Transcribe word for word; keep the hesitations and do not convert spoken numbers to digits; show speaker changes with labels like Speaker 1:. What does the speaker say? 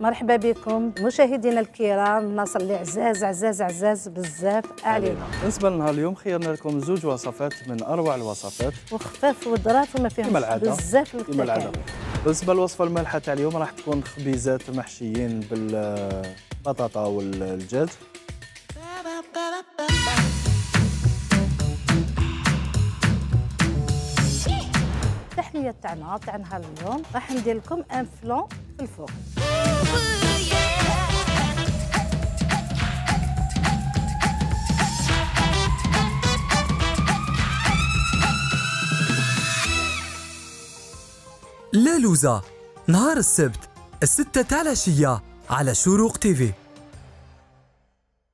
Speaker 1: مرحبا بكم مشاهدينا الكرام، الناس اللي عزاز عزاز عزاز بزاف علينا.
Speaker 2: بالنسبه لنا اليوم خيرنا لكم زوج وصفات من اروع الوصفات
Speaker 1: وخفاف وظراف وما فيهمش بزاف
Speaker 2: كما العاده. بالنسبه للوصفه المالحه تاع اليوم راح تكون خبيزات محشيين بالبطاطا والدجاج.
Speaker 1: التحليه تاعنا تاع نهار اليوم راح ندير لكم ان فلون في الفوق.
Speaker 3: لالوزة نهار السبت الستة تاع العشية على شروق تيفي.